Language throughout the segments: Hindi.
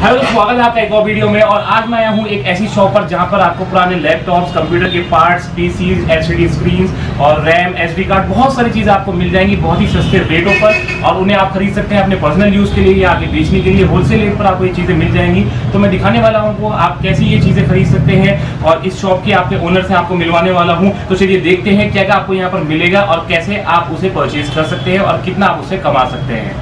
हेलो, स्वागत है आपका एक और वीडियो में। और आज मैं आया हूँ एक ऐसी शॉप पर जहाँ पर आपको पुराने लैपटॉप्स, कंप्यूटर के पार्ट्स, पीसीज, एलसीडी स्क्रीन्स और रैम, एसडी कार्ड, बहुत सारी चीज़ें आपको मिल जाएंगी बहुत ही सस्ते रेटों पर। और उन्हें आप खरीद सकते हैं अपने पर्सनल यूज़ के लिए या आगे बेचने के लिए। होलसेल रेट पर आपको ये चीज़ें मिल जाएंगी। तो मैं दिखाने वाला हूँ वो आप कैसे ये चीज़ें खरीद सकते हैं और इस शॉप के आपके ओनर से आपको मिलवाने वाला हूँ। तो चलिए देखते हैं क्या क्या आपको यहाँ पर मिलेगा और कैसे आप उसे परचेज कर सकते हैं और कितना आप उसे कमा सकते हैं।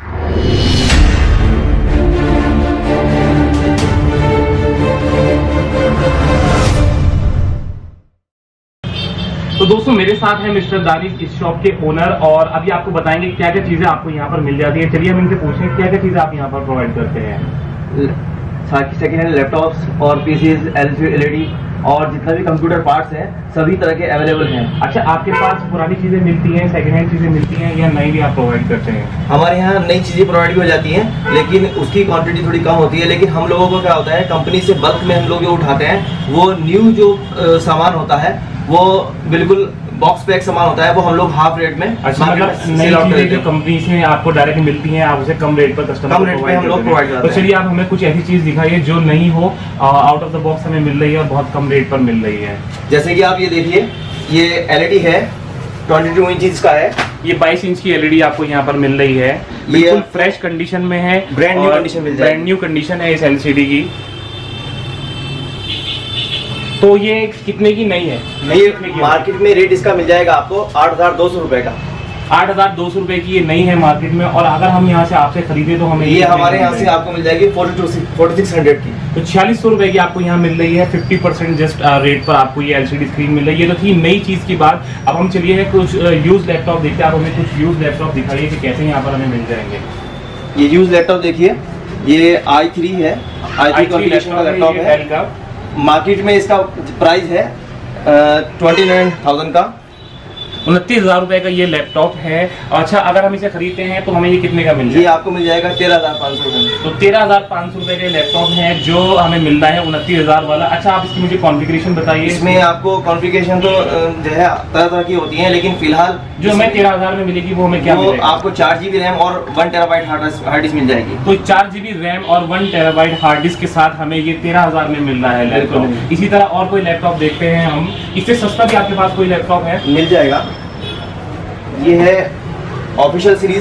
तो दोस्तों, मेरे साथ है मिस्टर दानिश, इस शॉप के ओनर, और अभी आपको बताएंगे क्या क्या चीजें आपको यहाँ पर मिल जाती है। चलिए हम इनसे पूछें क्या क्या चीजें आप यहाँ पर प्रोवाइड करते हैं। सेकेंड हैंड लैपटॉप्स और पीसीज, एलईडी और जितना भी कंप्यूटर पार्ट्स हैं सभी तरह के अवेलेबल हैं। अच्छा, आपके पास पुरानी चीजें मिलती हैं, सेकेंड हैंड चीजें मिलती हैं या नई भी आप प्रोवाइड करते हैं? हमारे यहाँ नई चीजें प्रोवाइड भी हो जाती हैं, लेकिन उसकी क्वांटिटी थोड़ी कम होती है। लेकिन हम लोगों को क्या होता है, कंपनी से बल्क में हम लोग जो उठाते हैं वो न्यू जो सामान होता है वो बिल्कुल बॉक्स पैक सामान होता है, वो हम लोग हाफ रेट में। अच्छा, मतलब नई चीजें जो कंपनी से आपको डायरेक्ट मिलती हैं आप उसे कम रेट पर कस्टमर कम रेट पे हम लोग प्रोवाइड करते हैं। तो चलिए आप हमें कुछ ऐसी चीज दिखाइए जो नहीं हो, आउट ऑफ द बॉक्स हमें मिल रही है और बहुत कम रेट पर मिल रही है। जैसे कि आप ये देखिए, ये एलईडी है, 22 इंच का है। ये 22 इंच की एलईडी आपको यहाँ पर मिल रही है, बिल्कुल फ्रेश कंडीशन में है, ब्रांड न्यू कंडीशन मिल जाएगी। ब्रांड न्यू कंडीशन है इस एलसीडी की। तो ये कितने की नहीं है? नहीं, मार्केट में रेट इसका मिल जाएगा आपको 8,200 रुपए का। 8,200 रुपए की ये नहीं है मार्केट में। और अगर हम यहाँ से आपसे खरीदे तो हमें ये हमारे यहाँ से आपको मिल जाएगी 4600 की। तो 4600 रुपए की आपको यहाँ मिल रही है। 50% जस्ट रेट पर आपको ये एलसीडी स्क्रीन मिल रही है। तो थी नई चीज की बात। अब हम चलिए कुछ यूज लैपटॉप देखते हैं। आप हमें कुछ यूज लैपटॉप दिखाइए कि कैसे यहाँ पर हमें मिल जाएंगे। ये यूज लैपटॉप देखिए, ये i3 है, i3 कॉन्फ़िगरेशन का लैपटॉप है। मार्केट में इसका प्राइस है 29,000 का। 29,000 रुपए का ये लैपटॉप है। अच्छा, अगर हम इसे खरीदते हैं तो हमें ये कितने का मिल जाएगा? ये आपको मिल जाएगा 13,500 रुपए में। तो 13,500 रुपए के लैपटॉप है जो हमें मिल रहा है 29,000 वाला। अच्छा, आप इसकी मुझे कॉन्फ़िगरेशन बताइए। इसमें आपको कॉन्फ़िगरेशन तो जो है तरह तरह की होती है, लेकिन फिलहाल जो हमें 13,000 में मिलेगी वो हमें क्या मिलेगा? आपको 4 GB रैम और 1 TB हार्ड डिस्क मिल जाएगी। तो 4 GB रैम और 1 TB हार्ड डिस्क के साथ हमें ये 13,000 में मिल रहा है लैपटॉप। इसी तरह और कोई लैपटॉप देखते हैं हम। इससे सस्ता भी आपके पास कोई लैपटॉप है? मिल जाएगा। ये है ऑफिशियल सीरीज।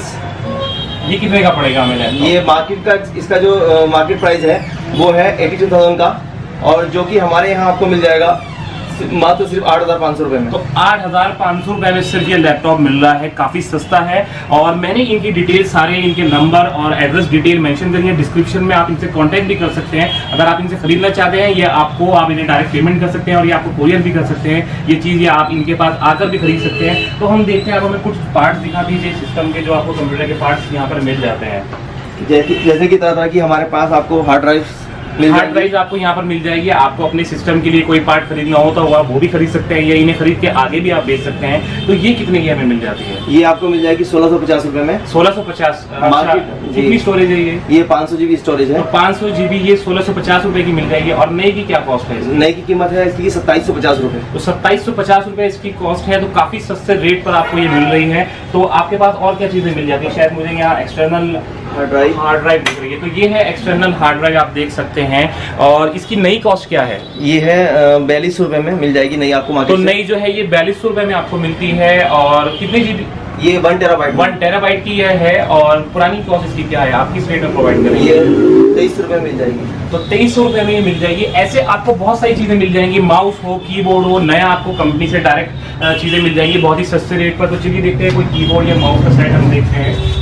ये कितने का पड़ेगा हमें? ये मार्केट का इसका जो मार्केट प्राइस है वो है 82,000 का, और जो कि हमारे यहाँ आपको मिल जाएगा मात्र सिर्फ 8,500 रुपए में। तो 8,500 रुपए में सिर्फ ये लैपटॉप मिल रहा है, काफी सस्ता है। और मैंने इनकी डिटेल, सारे इनके नंबर और एड्रेस डिटेल मेंशन करी है डिस्क्रिप्शन में। आप इनसे कांटेक्ट भी कर सकते हैं अगर आप इनसे खरीदना चाहते हैं। ये आपको, आप इन्हें डायरेक्ट पेमेंट कर सकते हैं और ये आपको कोरियर भी कर सकते हैं। ये चीज़ ये आप इनके पास आकर भी खरीद सकते हैं। तो हम देखते हैं, आप हमें कुछ पार्ट्स दिखा दीजिए सिस्टम के जो आपको कंप्यूटर के पार्ट्स यहाँ पर मिल जाते हैं। जैसे कि तरह तरह की हमारे पास आपको हार्ड ड्राइव आपको यहाँ पर मिल जाएगी। आपको अपने सिस्टम के लिए कोई पार्ट खरीदना हो तो आप वो भी खरीद सकते हैं या इन्हें खरीद के आगे भी आप बेच सकते हैं। तो ये कितने की हमें मिल जाती है? ये आपको मिल जाएगी 1650 रुपए में। 1650। कितनी स्टोरेज है ये? 500 GB स्टोरेज है। तो 500 GB ये 1650 रुपए की मिल जाएगी। और नई की क्या कॉस्ट है? नई की कीमत है इसकी 2750 रुपए। तो 2750 रुपए इसकी कॉस्ट है। तो काफी सस्ते रेट पर आपको ये मिल रही है। तो आपके पास और क्या चीजें मिल जाती है? शायद मुझे यहाँ एक्सटर्नल हार्ड ड्राइव दिख रही है। तो ये है एक्सटर्नल हार्ड ड्राइव, आप देख सकते हैं। और इसकी नई कॉस्ट क्या है? ये है 4200 रुपए में मिल जाएगी नई आपको मार्केट। तो नई जो है ये 4200 रुपए में आपको मिलती है। और कितने GB? ये 1 TB की है। और पुरानी कॉस्ट इसकी क्या है? आप किस रेट में प्रोवाइड करेंगे? ये 2300 रुपए मिल जाएगी। तो 2300 रुपए में ये मिल जाएगी। ऐसे आपको बहुत सारी चीजें मिल जाएंगी, माउस हो, कीबोर्ड हो, नया आपको कंपनी से डायरेक्ट चीजें मिल जाएंगी बहुत ही सस्ते रेट पर। तो चलिए देखते हैं कोई कीबोर्ड या माउस का सेट हम देखते हैं।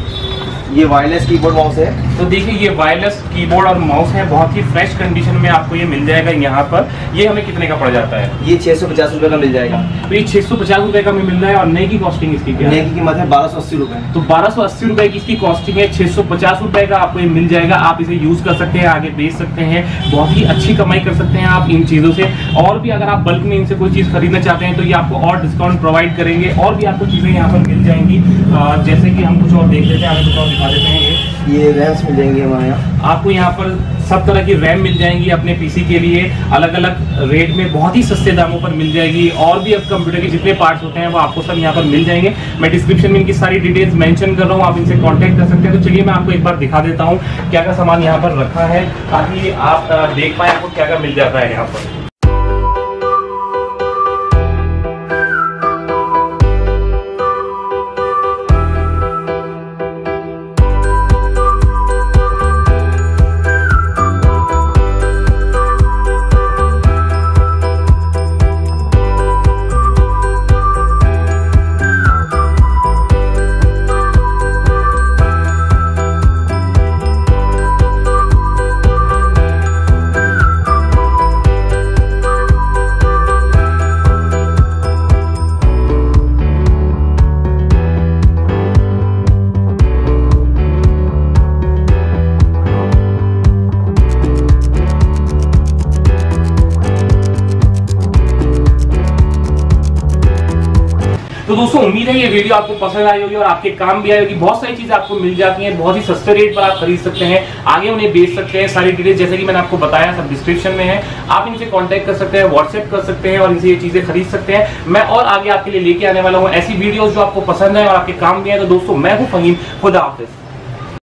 ये वायरलेस कीबोर्ड माउस है। तो देखिए, ये वायरलेस कीबोर्ड और माउस है, बहुत ही फ्रेश कंडीशन में आपको ये मिल जाएगा यहाँ पर। ये हमें कितने का पड़ जाता है? ये 650 रुपए का मिल जाएगा। तो ये 650 रुपए का मिल रहा है। और नई की कॉस्टिंग इसकी क्या है? नई की कीमत है 1280 रुपए। तो 1280 रुपए की इसकी कॉस्टिंग है। 650 रुपए का आपको ये मिल जाएगा। आप इसे यूज कर सकते हैं, आगे बेच सकते हैं, बहुत ही अच्छी कमाई कर सकते हैं आप इन चीजों से। और भी अगर आप बल्क में इनसे कोई चीज खरीदना चाहते हैं तो ये आपको और डिस्काउंट प्रोवाइड करेंगे। और भी आपको चीजें यहाँ पर मिल जाएंगी। जैसे कि हम कुछ और देख लेते हैं, हमें कुछ और दिखा दिखा देते हैं। ये रैम्स मिल जाएंगी हमारे यहाँ, आपको यहाँ पर सब तरह की रैम मिल जाएंगी अपने पीसी के लिए, अलग अलग रेट में बहुत ही सस्ते दामों पर मिल जाएगी। और भी अब कंप्यूटर के जितने पार्ट्स होते हैं वो आपको सब यहाँ पर मिल जाएंगे। मैं डिस्क्रिप्शन में इनकी सारी डिटेल्स मेंशन कर रहा हूँ, आप इनसे कांटेक्ट कर सकते हैं। तो चलिए मैं आपको एक बार दिखा देता हूँ क्या क्या सामान यहाँ पर रखा है, ताकि आप देख पाए आपको क्या क्या मिल जाता है यहाँ पर। तो दोस्तों उम्मीद है ये वीडियो आपको पसंद आई होगी और आपके काम भी आई होगी। बहुत सारी चीजें आपको मिल जाती हैं, बहुत ही सस्ते रेट पर आप खरीद सकते हैं, आगे उन्हें बेच सकते हैं। सारी डिटेल्स जैसे कि मैंने आपको बताया सब डिस्क्रिप्शन में है, आप इनसे कांटेक्ट कर सकते हैं, व्हाट्सएप कर सकते हैं और इनसे ये चीजें खरीद सकते हैं। मैं और आगे आपके लिए लेके आने वाला हूँ ऐसी वीडियोस जो आपको पसंद है और आपके काम भी है। तो दोस्तों मैं हूँ फहीम, खुदा हाफिज।